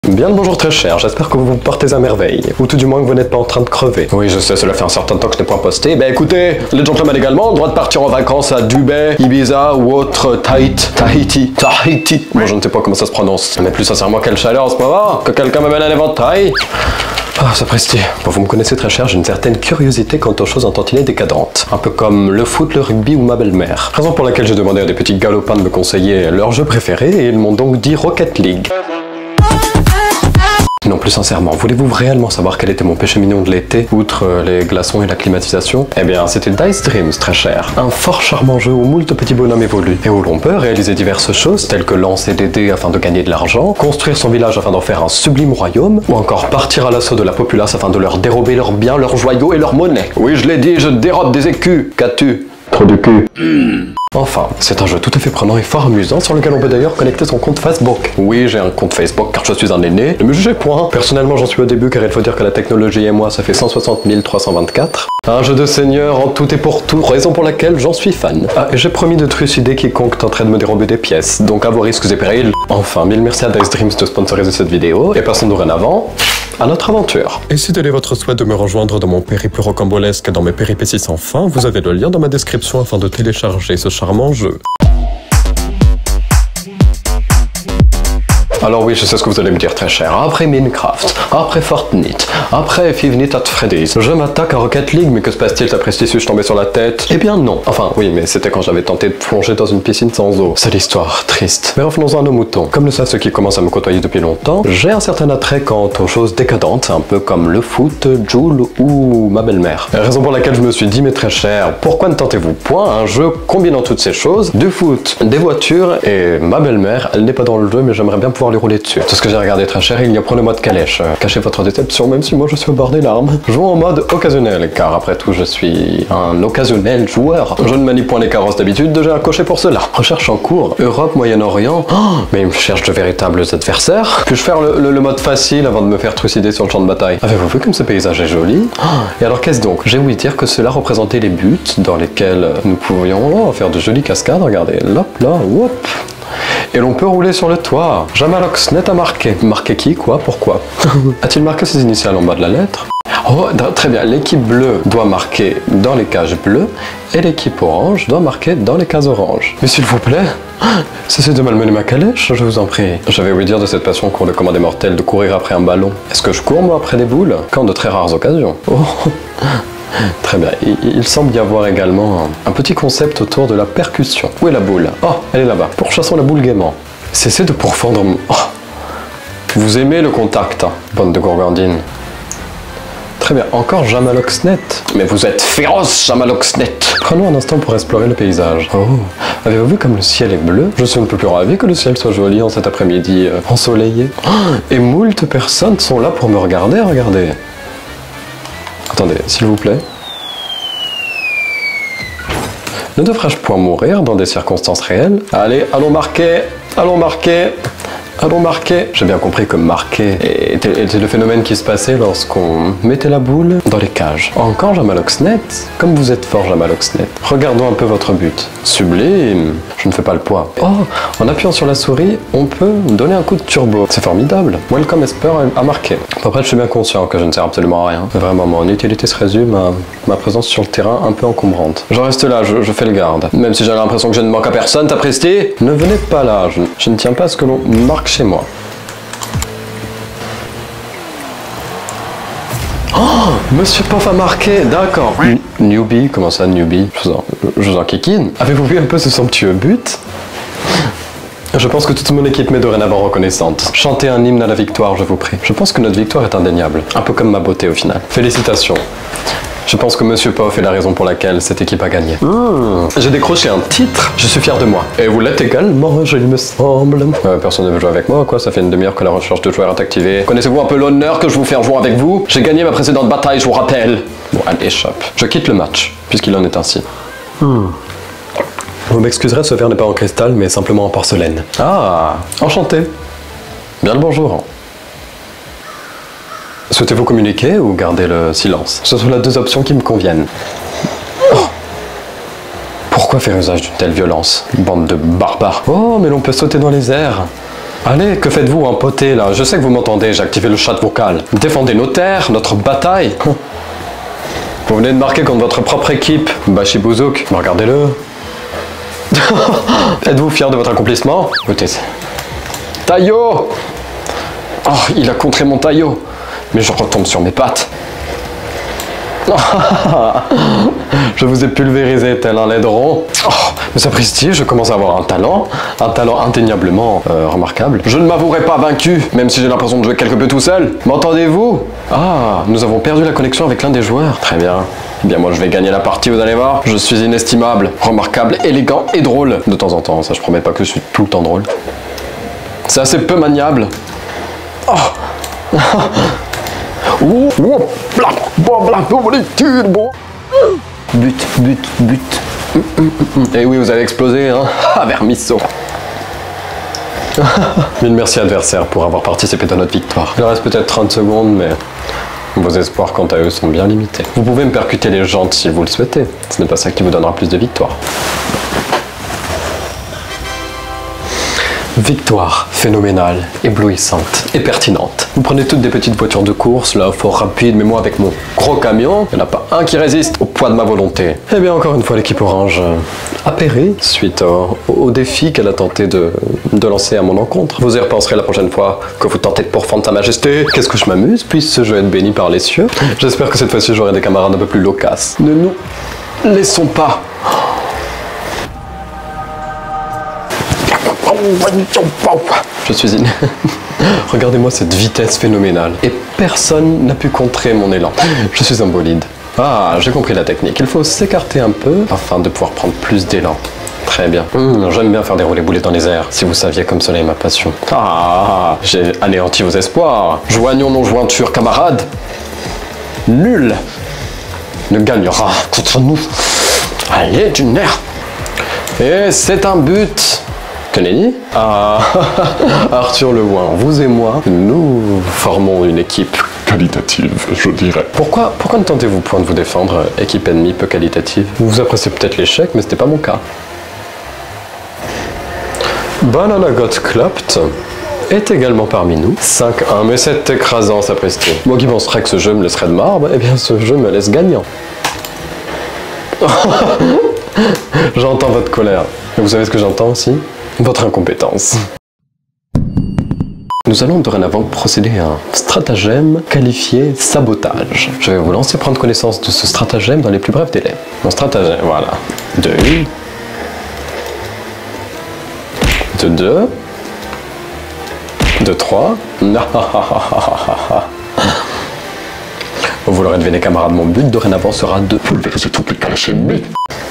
Bien le bonjour très cher, j'espère que vous vous portez à merveille, ou tout du moins que vous n'êtes pas en train de crever. Oui, je sais, cela fait un certain temps que je n'ai point posté. Ben écoutez, les gentlemen également ont le droit de partir en vacances à Dubaï, Ibiza ou autre Tahiti. Bon, je ne sais pas comment ça se prononce, mais plus sincèrement, quelle chaleur en ce moment, que quelqu'un me mène un éventail. Ah, sapristi. Bon, vous me connaissez très cher, j'ai une certaine curiosité quant aux choses en tantinet décadentes. Un peu comme le foot, le rugby ou ma belle-mère. Raison pour laquelle j'ai demandé à des petits galopins de me conseiller leur jeu préféré et ils m'ont donc dit Rocket League. Non, plus sincèrement, voulez-vous réellement savoir quel était mon péché mignon de l'été, outre les glaçons et la climatisation? Eh bien, c'était Dice Dreams, très cher. Un fort charmant jeu où moult petits bonhommes évoluent, et où l'on peut réaliser diverses choses, telles que lancer des dés afin de gagner de l'argent, construire son village afin d'en faire un sublime royaume, ou encore partir à l'assaut de la populace afin de leur dérober leurs biens, leurs joyaux et leurs monnaies. Oui, je l'ai dit, je dérobe des écus. Qu'as-tu? Trop de cul. Enfin, c'est un jeu tout à fait prenant et fort amusant sur lequel on peut d'ailleurs connecter son compte Facebook. Oui, j'ai un compte Facebook car je suis un aîné, ne me jugez point. Personnellement, j'en suis au début car il faut dire que la technologie et moi, ça fait 160 324. Un jeu de seigneur en tout et pour tout, raison pour laquelle j'en suis fan. Ah, et j'ai promis de trucider quiconque tenterait de me dérober des pièces, donc à vos risques et périls. Enfin, mille merci à Dice Dreams de sponsoriser cette vidéo, et passons dorénavant à notre aventure. Et si tel est votre souhait de me rejoindre dans mon périple rocambolesque dans mes péripéties sans fin, vous avez le lien dans ma description afin de télécharger ce charmant jeu. Alors oui, je sais ce que vous allez me dire très cher. Après Minecraft, après Fortnite, après Five Nights at Freddy's, je m'attaque à Rocket League, mais que se passe-t-il, sapristi, suis-je tombé sur la tête? Eh bien non. Enfin oui, mais c'était quand j'avais tenté de plonger dans une piscine sans eau. C'est l'histoire, triste. Mais revenons-en à nos moutons. Comme le savent ceux qui commencent à me côtoyer depuis longtemps, j'ai un certain attrait quant aux choses décadentes, un peu comme le foot, Joule ou ma belle-mère. Raison pour laquelle je me suis dit, mais très cher, pourquoi ne tentez-vous point un jeu combinant toutes ces choses, du foot, des voitures et ma belle-mère, elle n'est pas dans le jeu, mais j'aimerais bien pouvoir lui rouler dessus. C'est ce que j'ai regardé très cher, il y a pour le mode calèche. Cachez votre déception, même si moi je suis au bord des larmes. Jouons en mode occasionnel, car après tout je suis un occasionnel joueur. Je ne manie point les carrosses d'habitude, j'ai un cocher pour cela. Recherche en cours, Europe, Moyen-Orient. Oh, mais il me cherche de véritables adversaires. Puis-je faire le mode facile avant de me faire trucider sur le champ de bataille? Avez-vous vu comme ce paysage est joli? Oh, et alors qu'est-ce donc? J'ai ouï dire que cela représentait les buts dans lesquels nous pouvions faire de jolies cascades, regardez, hop là, hop. Et l'on peut rouler sur le toit. Jamaloxnet a marqué. Marqué qui? Quoi? Pourquoi? A-t-il marqué ses initiales en bas de la lettre? Oh, très bien. L'équipe bleue doit marquer dans les cases bleues et l'équipe orange doit marquer dans les cases oranges. Mais s'il vous plaît, cessez de malmener ma calèche, je vous en prie. J'avais ouï dire de cette passion qu'ont le commandé mortel de courir après un ballon. Est-ce que je cours, moi, après des boules? Qu'en de très rares occasions. Oh. Très bien, il semble y avoir également un petit concept autour de la percussion. Où est la boule? Oh, elle est là-bas. Pourchassons la boule gaiement. Cessez de pourfendre mon... Oh. Vous aimez le contact, hein, bande de gourgandines. Très bien, encore Jamaloxnet. Mais vous êtes féroce, Jamaloxnet. Prenons un instant pour explorer le paysage. Oh, avez-vous vu comme le ciel est bleu? Je suis un peu plus ravi que le ciel soit joli en cet après-midi ensoleillé. Oh, et moult personnes sont là pour me regarder, regardez. Attendez, s'il vous plaît. Ne devrais-je point mourir dans des circonstances réelles? Allez, allons marquer, allons marquer, allons marquer. J'ai bien compris que marquer était le phénomène qui se passait lorsqu'on mettait la boule dans les cages. Encore Jamaloxnet? Comme vous êtes fort Jamaloxnet. Regardons un peu votre but. Sublime. Je ne fais pas le poids. Oh, en appuyant sur la souris, on peut donner un coup de turbo. C'est formidable. Welcome Esper a marqué. Après, je suis bien conscient que je ne sers absolument à rien. Vraiment, mon utilité se résume à ma présence sur le terrain un peu encombrante. Je reste là, je fais le garde. Même si j'ai l'impression que je ne manque à personne, t'apprécies? Ne venez pas là, je ne tiens pas à ce que l'on marque chez moi. Oh, Monsieur Poff a marqué, d'accord. Newbie, comment ça, newbie? Je vous en kikine. Avez-vous vu un peu ce somptueux but? Je pense que toute mon équipe m'est dorénavant reconnaissante. Chantez un hymne à la victoire, je vous prie. Je pense que notre victoire est indéniable. Un peu comme ma beauté au final. Félicitations. Je pense que Monsieur Poff est la raison pour laquelle cette équipe a gagné. J'ai décroché un titre, je suis fier de moi. Et vous l'êtes également, il me semble. Personne ne veut jouer avec moi, quoi? Ça fait une demi-heure que la recherche de joueurs est activée. Connaissez-vous un peu l'honneur que je vous fais jouer avec vous? J'ai gagné ma précédente bataille, je vous rappelle. Bon, allez, échappe. Je quitte le match, puisqu'il en est ainsi. Vous m'excuserez, ce verre n'est pas en cristal, mais simplement en porcelaine. Ah, enchanté. Bien le bonjour. Souhaitez-vous communiquer ou garder le silence? Ce sont les deux options qui me conviennent. Oh. Pourquoi faire usage d'une telle violence? Bande de barbares. Oh, mais l'on peut sauter dans les airs. Allez, que faites-vous empoté là? Je sais que vous m'entendez, j'ai activé le chat vocal. Défendez nos terres, notre bataille. Vous venez de marquer contre votre propre équipe, Bashi Bouzouk. Regardez-le. Êtes-vous fier de votre accomplissement? Écoutez, Tayo! Oh, il a contré mon Tayo. Mais je retombe sur mes pattes. Je vous ai pulvérisé tel un laideron. Oh, mais sapristi, je commence à avoir un talent indéniablement remarquable. Je ne m'avouerai pas vaincu, même si j'ai l'impression de jouer quelque peu tout seul. M'entendez-vous? Ah, nous avons perdu la connexion avec l'un des joueurs. Très bien. Eh bien moi je vais gagner la partie, vous allez voir. Je suis inestimable, remarquable, élégant et drôle. De temps en temps, ça je promets pas que je suis tout le temps drôle. C'est assez peu maniable. Oh. But. Et oui, vous avez explosé, hein. Ah, vermisseau. Mille merci adversaire pour avoir participé à notre victoire. Il reste peut-être 30 secondes, mais vos espoirs quant à eux sont bien limités. Vous pouvez me percuter les jantes si vous le souhaitez. Ce n'est pas ça qui vous donnera plus de victoires. Victoire phénoménale, éblouissante et pertinente. Vous prenez toutes des petites voitures de course, là, fort rapide, mais moi avec mon gros camion, il n'y en a pas un qui résiste au poids de ma volonté. Eh bien, encore une fois, l'équipe orange a péri suite au défi qu'elle a tenté de lancer à mon encontre. Vous y repenserez la prochaine fois que vous tentez de pourfendre sa majesté. Qu'est-ce que je m'amuse, puisse ce jeu être béni par les cieux. J'espère que cette fois-ci, j'aurai des camarades un peu plus loquaces. Ne nous laissons pas. Je suis Regardez-moi cette vitesse phénoménale. Et personne n'a pu contrer mon élan. Je suis un bolide. Ah, j'ai compris la technique. Il faut s'écarter un peu afin de pouvoir prendre plus d'élan. Très bien. J'aime bien faire des roulés boulets dans les airs. Si vous saviez comme cela est ma passion. Ah, j'ai anéanti vos espoirs. Joignons nos jointures, camarades. Nul ne gagnera contre nous. Allez, du nerf. Et c'est un but. Kennedy? Ah, Arthur Lewin, vous et moi, nous formons une équipe qualitative, je dirais. Pourquoi ne tentez-vous point de vous défendre, équipe ennemie peu qualitative? Vous appréciez peut-être l'échec, mais c'était pas mon cas. Banana Got Clapped est également parmi nous. 5-1, mais c'est écrasant, sapristi. Moi qui penserais que ce jeu me laisserait de marbre, eh bien ce jeu me laisse gagnant. J'entends votre colère. Et vous savez ce que j'entends aussi? Votre incompétence. Nous allons dorénavant procéder à un stratagème qualifié sabotage. Je vais vous lancer prendre connaissance de ce stratagème dans les plus brefs délais. Mon stratagème, voilà. De 1. De 2. De 3. Vous l'aurez deviné, camarades, mon but dorénavant sera de pulvériser toutes les calèches ennemies.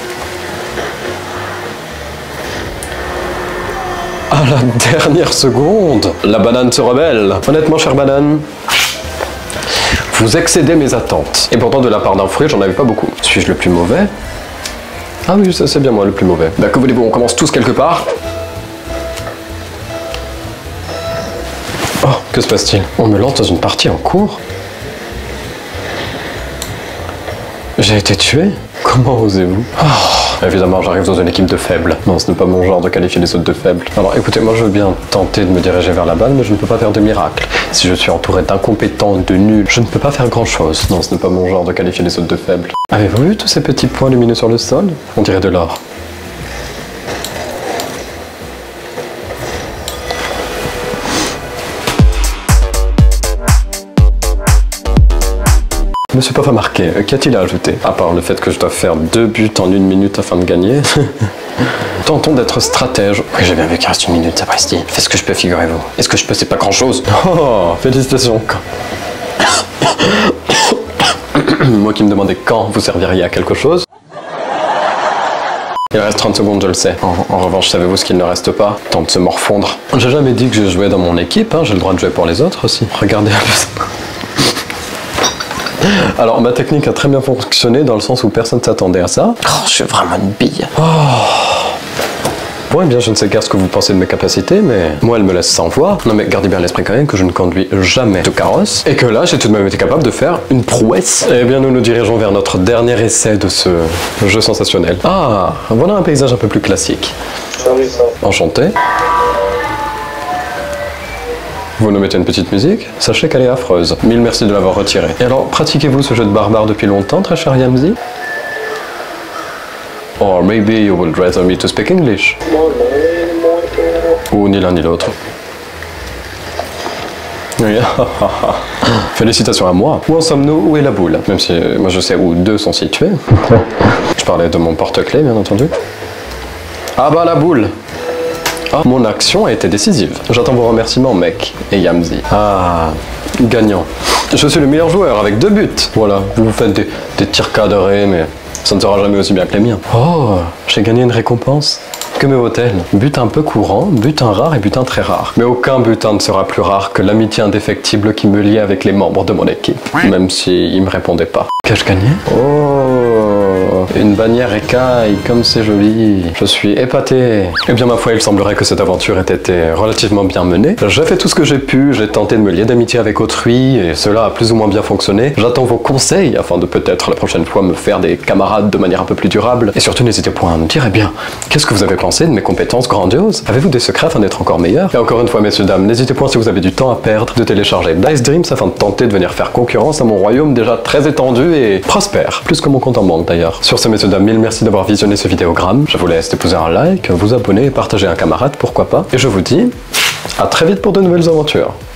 À la dernière seconde, la banane se rebelle. Honnêtement, chère banane, vous excédez mes attentes. Et pourtant, de la part d'un fruit, j'en avais pas beaucoup. Suis-je le plus mauvais? Ah oui, ça c'est bien moi le plus mauvais. Bah, que voulez-vous, on commence tous quelque part. Oh, que se passe-t-il? On me lance dans une partie en cours? J'ai été tué? Comment osez-vous? Oh, évidemment, j'arrive dans une équipe de faibles. Non, ce n'est pas mon genre de qualifier les autres de faibles. Alors écoutez, moi je veux bien tenter de me diriger vers la balle, mais je ne peux pas faire de miracle. Si je suis entouré d'incompétents, de nuls, je ne peux pas faire grand-chose. Non, ce n'est pas mon genre de qualifier les autres de faibles. Avez-vous vu tous ces petits points lumineux sur le sol? On dirait de l'or. Monsieur Poff a marqué. Qu'a-t-il à ajouter? À part le fait que je dois faire 2 buts en 1 minute afin de gagner. Tentons d'être stratège. Oui, j'ai bien vu qu'il reste 1 minute, sapristi. Faites ce que je peux, figurez-vous. Est-ce que je peux? C'est pas grand-chose. Oh, félicitations. Moi qui me demandais quand vous serviriez à quelque chose. Il reste 30 secondes, je le sais. En revanche, savez-vous ce qu'il ne reste pas? Tant de se morfondre. J'ai jamais dit que je jouais dans mon équipe, hein. J'ai le droit de jouer pour les autres aussi. Regardez un peu. Alors, ma technique a très bien fonctionné dans le sens où personne ne s'attendait à ça. Oh, je suis vraiment une bille. Oh. Bon, eh bien, je ne sais guère ce que vous pensez de mes capacités, mais moi, elle me laisse sans voix. Non, mais gardez bien à l'esprit quand même que je ne conduis jamais de carrosse. Et que là, j'ai tout de même été capable de faire une prouesse. Eh bien, nous nous dirigeons vers notre dernier essai de ce jeu sensationnel. Ah, voilà un paysage un peu plus classique. Enchanté. Vous nous mettez une petite musique? Sachez qu'elle est affreuse. Mille merci de l'avoir retirée. Et alors, pratiquez-vous ce jeu de barbare depuis longtemps, très cher Yamzi? Or maybe you would rather me to speak English? Ou ni l'un ni l'autre. Oui. Félicitations à moi. Où en sommes-nous? Où est la boule? Même si moi je sais où deux sont situés. Je parlais de mon porte-clés, bien entendu. Ah bah la boule! Ah, mon action a été décisive. J'attends vos remerciements, mec et Yamzi. Ah, gagnant. Je suis le meilleur joueur avec 2 buts. Voilà, vous faites des tirs cadrés, mais ça ne sera jamais aussi bien que les miens. Oh, j'ai gagné une récompense. Que me vaut-elle? Butin un peu courant, butin rare et butin très rare. Mais aucun butin ne sera plus rare que l'amitié indéfectible qui me liait avec les membres de mon équipe. Même s'ils ne me répondaient pas. Qu'ai-je gagné? Oh, une bannière écaille, comme c'est joli. Je suis épaté. Eh bien ma foi, il semblerait que cette aventure ait été relativement bien menée. J'ai fait tout ce que j'ai pu, j'ai tenté de me lier d'amitié avec autrui, et cela a plus ou moins bien fonctionné. J'attends vos conseils afin de peut-être la prochaine fois me faire des camarades de manière un peu plus durable. Et surtout n'hésitez point à me dire, eh bien, qu'est-ce que vous avez pensé de mes compétences grandioses? Avez-vous des secrets afin d'être encore meilleur? Et encore une fois, messieurs, dames, n'hésitez point si vous avez du temps à perdre de télécharger Dice Dreams afin de tenter de venir faire concurrence à mon royaume déjà très étendu et prospère. Plus que mon compte en banque d'ailleurs. Sur ce, messieurs, dames, mille merci d'avoir visionné ce vidéogramme. Je vous laisse déposer un like, vous abonner et partager un camarade, pourquoi pas. Et je vous dis à très vite pour de nouvelles aventures.